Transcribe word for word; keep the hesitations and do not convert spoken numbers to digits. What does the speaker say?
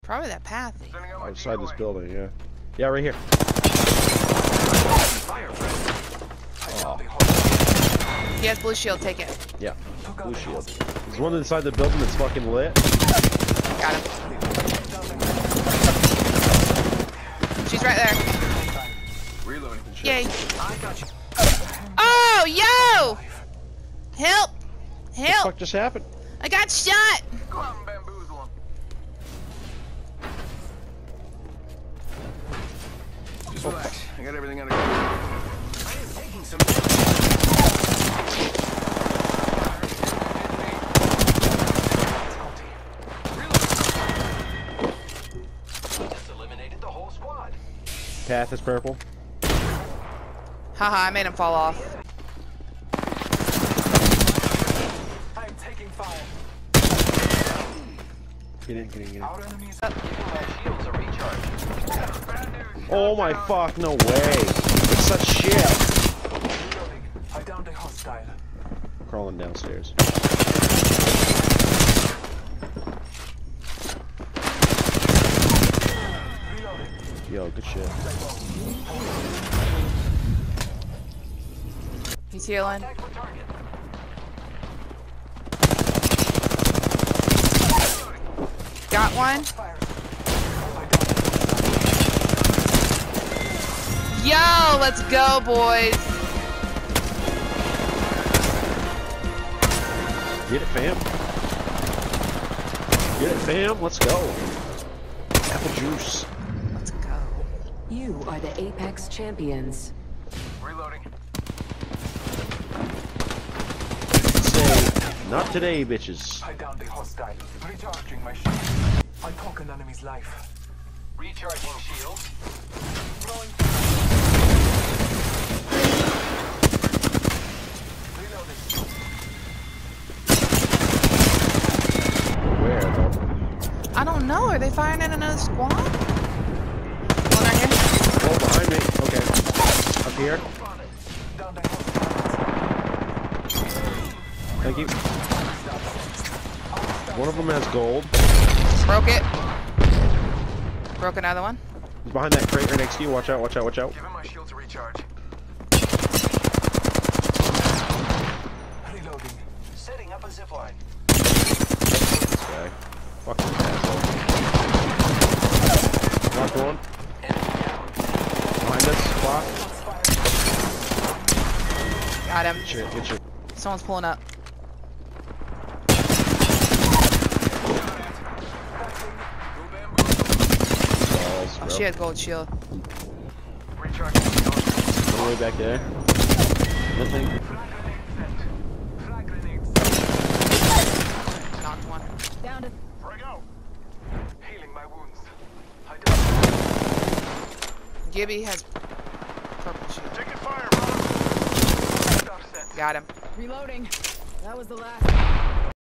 Probably that path. Outside this building, yeah. Yeah, right here. Oh. He has blue shield, take it. Yeah, blue shield. There's one inside the building that's fucking lit. Got him. She's right there. Reloading. Yay. Oh, yo! Help! What Help! the fuck just happened? I got shot! Go out and bamboozle him. Just relax. I got everything under control. I am taking some damage. Just eliminated the whole squad. Path is purple. Haha, I made him fall off. I'm taking fire. Get in, get in, get in. Our enemies are giving my shields a recharge. Oh my fuck, no way. It's such shit. Reloading. I downed a hostile. Crawling downstairs. Reloading. Yo, good shit. He's healing. Contact with target. Got one. Fire. Yo, let's go, boys. Get it, fam. Get it, fam. Let's go. Apple juice. Let's go. You are the Apex champions. Reloading. Say, not today, bitches. I downed a hostile. Recharging my shield. I took an enemy's life. Recharging shield. Throwing. Reloading. Where, though? I don't know. Are they firing at another squad? One right here. Oh, behind me. Okay. Up here. Downed a hostile. Thank you. One of them has gold. Broke it. Broke another one. He's behind that crate right next to you. Watch out, watch out, watch out. Giving my shield to recharge. Reloading. Setting up a zipline. This guy. Fucking asshole. Knocked one. Enemy down. Behind us. Clock. Got him. Get your, get your. Someone's pulling up. Balls, Oh, bro. she had gold shield. Recharging shield. All the way back there. Nothing. Frag grenades. Knocked one. Down to Frag out. Healing my wounds. I Gibby has purple shield. Taking fire, brother. Stop set. Got him. reloading. That was the last.